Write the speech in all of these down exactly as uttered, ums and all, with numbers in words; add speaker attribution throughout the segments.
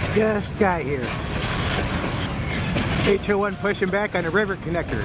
Speaker 1: Just got here. H oh one pushing back on a river connector.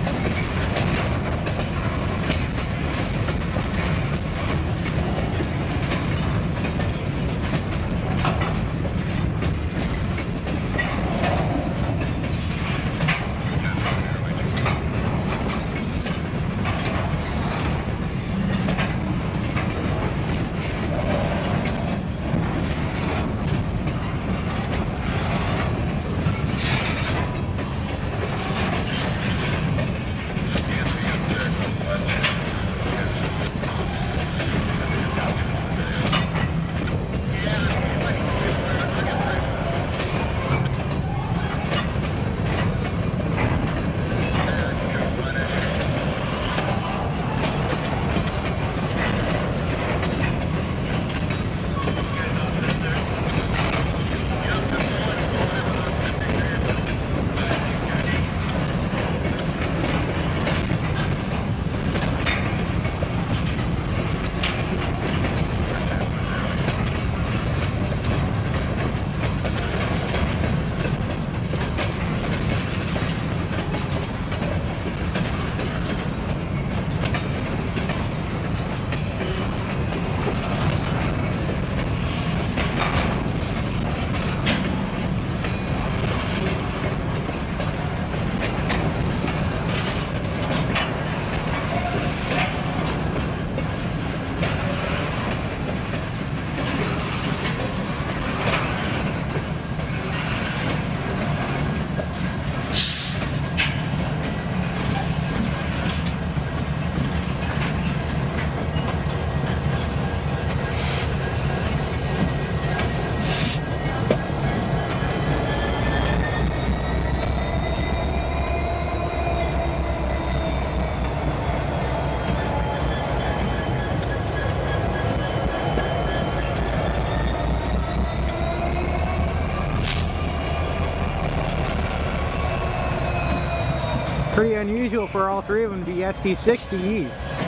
Speaker 1: Pretty unusual for all three of them to be S D sixty Es.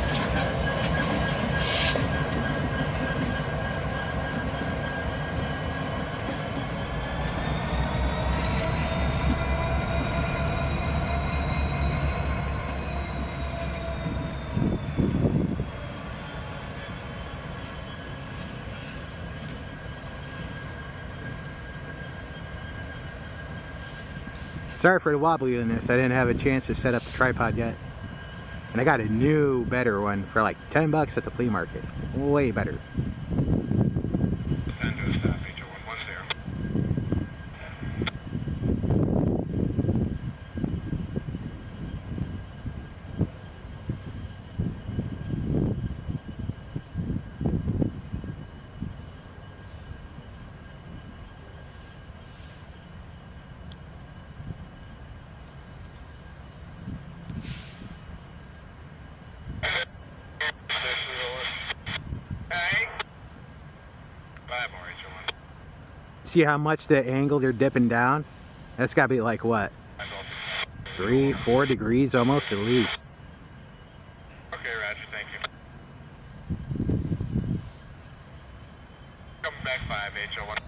Speaker 1: Sorry for the wobbliness, I didn't have a chance to set up the tripod yet. And I got a new, better one for like ten bucks at the flea market. Way better. See how much the angle they're dipping down? That's gotta be like what? Three, four degrees almost at least.
Speaker 2: Okay, Roger, thank you. Coming back five, H oh one.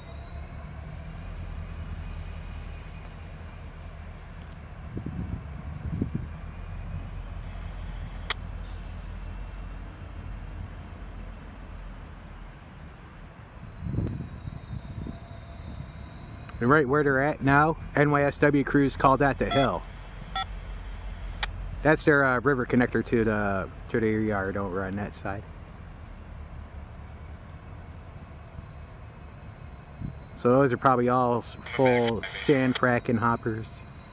Speaker 1: And right where they're at now, N Y S W crews call that the hill. That's their uh, river connector to the to their yard over on that side. So those are probably all full sand fracking hoppers.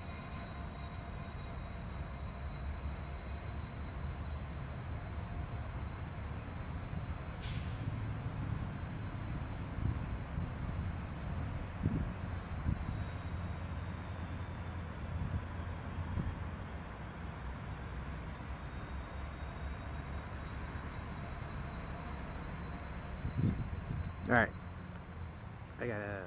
Speaker 1: All right, I gotta.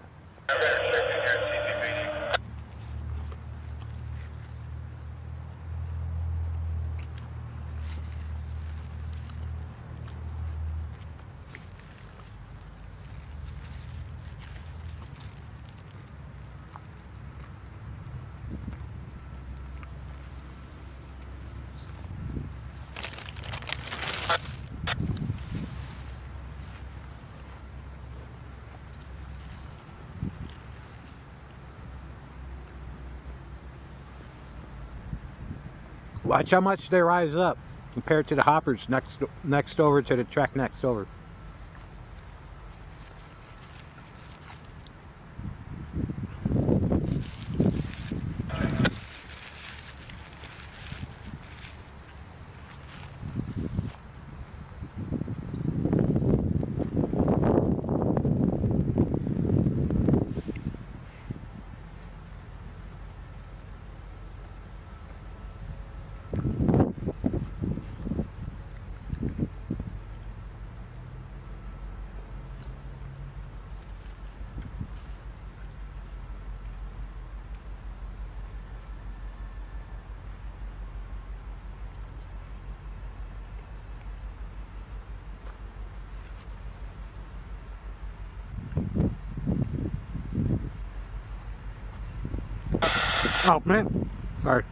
Speaker 1: Watch how much they rise up compared to the hoppers next next over to the track next over. Oh man, sorry.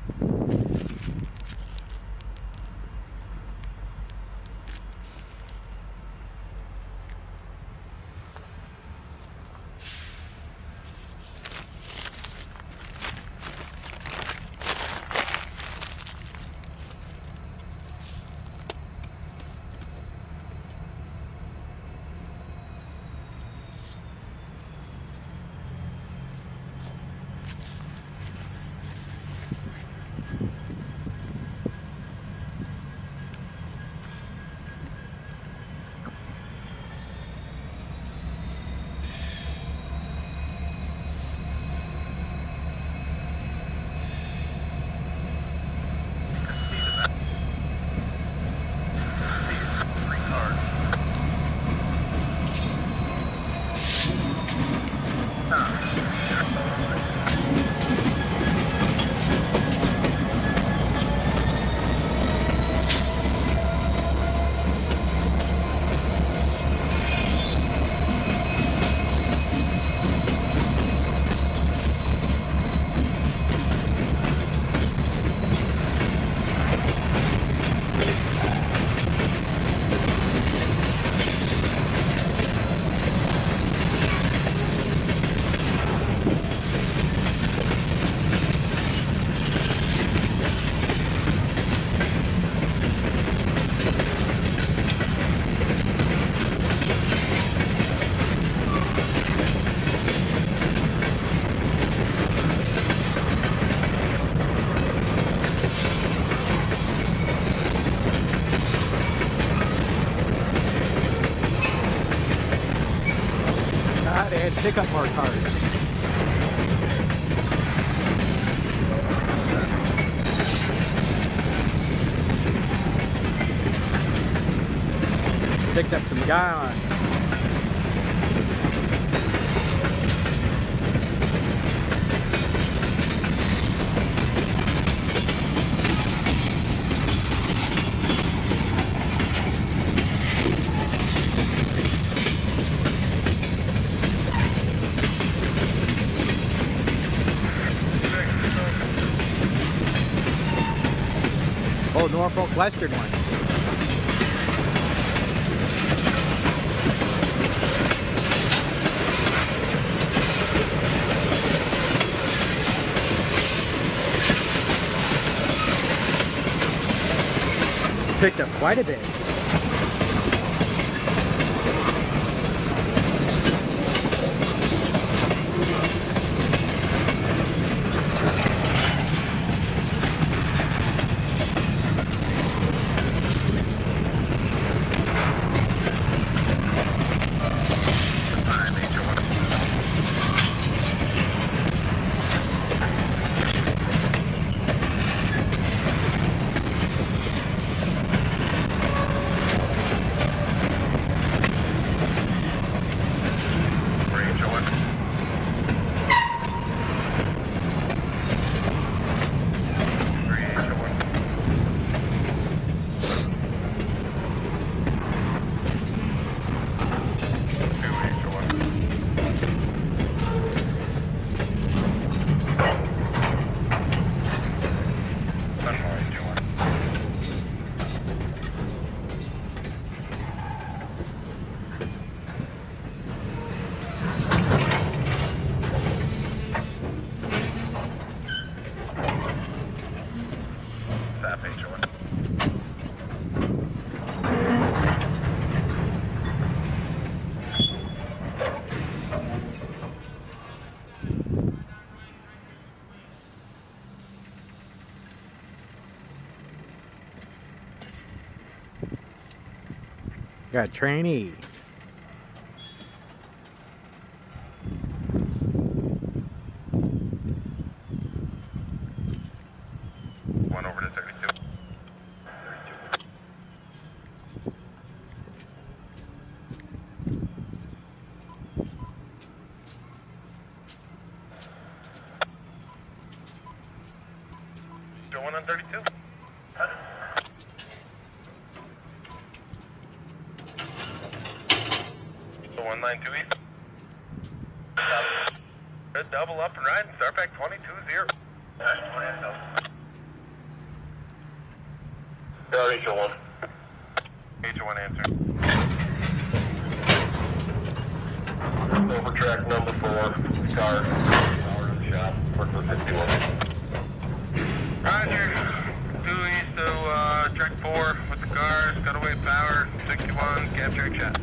Speaker 1: They had to pick up more cars. Picked up some guy on. Oh, Norfolk Western one. Picked up quite a bit. Got a trainee.
Speaker 2: One over to thirty-two. Still one on thirty-two. one nine two east. Good double up and riding. Start back twenty-two zero. H zero one. H zero one answer. Over track number four. Car. Power to the shop. Work for fifty-one. Roger. Due east to uh, track four with the cars. Cutaway power. sixty-one. Cab track shot.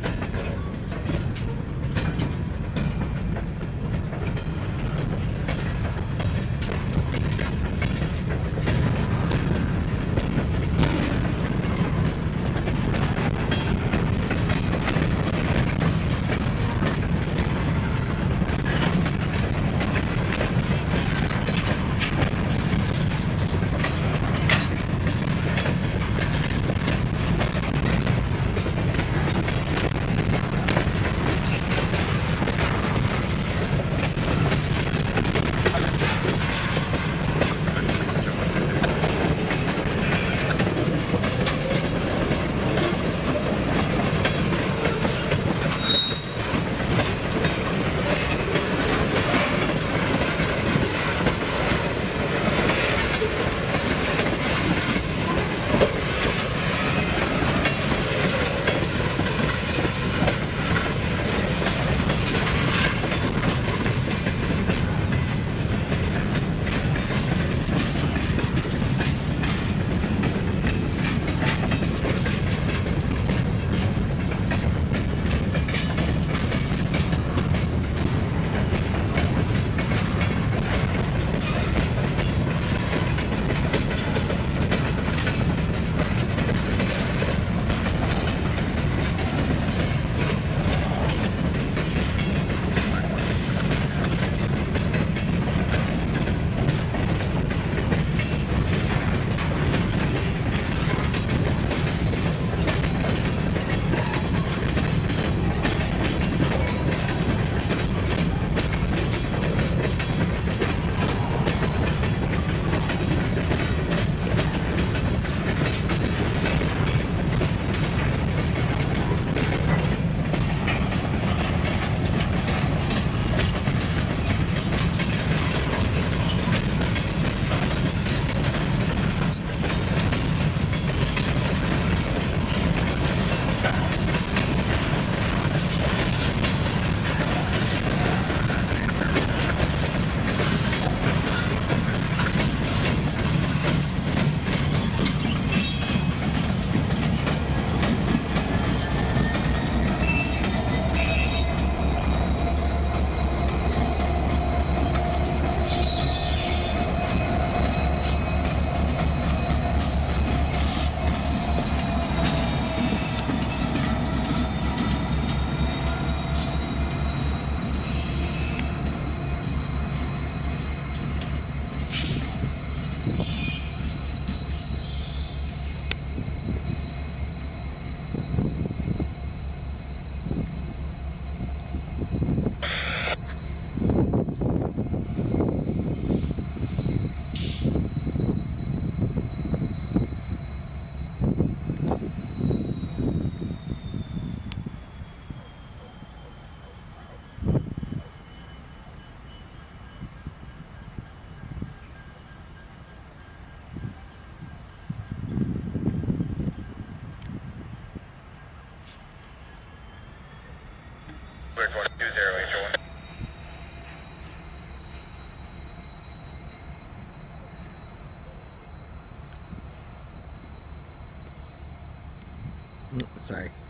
Speaker 1: Sorry.